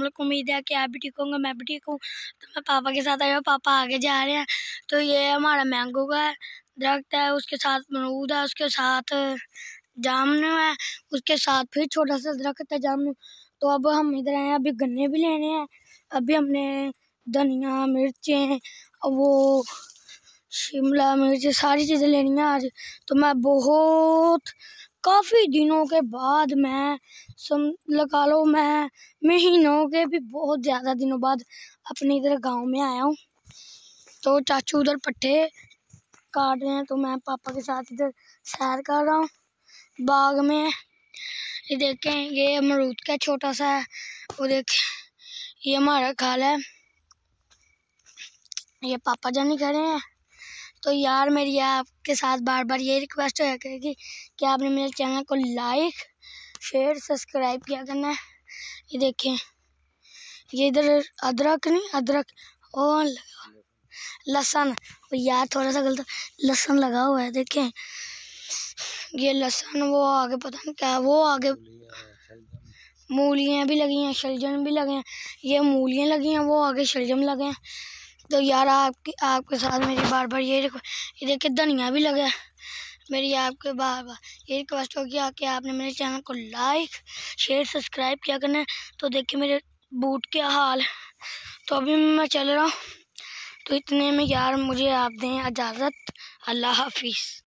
लोग को उम्मीद है कि आप भी ठीक होंगे, मैं भी ठीक हूँ। तो मैं पापा के साथ आया हूँ, पापा आगे जा रहे हैं। तो ये हमारा मैंगो का दरख्त है, उसके साथ अमरूद है, उसके साथ जामुन है, उसके साथ फिर छोटा सा दरख्त है जामुन। तो अब हम इधर आए हैं, अभी गन्ने भी लेने हैं। अभी हमने धनिया, मिर्चें, वो शिमला मिर्च, सारी चीज़ें लेनी है आज। तो मैं काफ़ी दिनों के बाद मैं लगा लो, मैं महीनों के भी बहुत ज़्यादा दिनों बाद अपने इधर गांव में आया हूँ। तो चाचू उधर पट्टे काट रहे हैं, तो मैं पापा के साथ इधर सैर कर रहा हूँ बाग में। ये देखें, ये अमरूद का छोटा सा है, वो देखें ये हमारा खाला है, ये पापा जानी खड़े हैं। तो यार मेरी आपके साथ बार बार ये रिक्वेस्ट है करेगी कि आपने मेरे चैनल को लाइक, शेयर, सब्सक्राइब किया करना है। ये देखें, ये इधर अदरक नहीं, अदरक और लहसुन, यार थोड़ा सा गलत, लहसुन लगा हुआ है। देखें ये लहसुन, वो आगे पता नहीं क्या, वो आगे मूलियाँ भी लगी हैं, शलजम भी लगे हैं। ये मूलियाँ लगी हैं, वो आगे शलजम लगे हैं। तो यार आपके साथ मेरी बार बार ये देखिए धनिया भी लगा है। मेरी आपके बार बार ये रिक्वेस्ट हो गया कि आपने मेरे चैनल को लाइक, शेयर, सब्सक्राइब किया करना है। तो देखिए मेरे बूट क्या हाल है। तो अभी मैं चल रहा हूँ, तो इतने में यार मुझे आप दें इजाज़त। अल्लाह हाफिज़।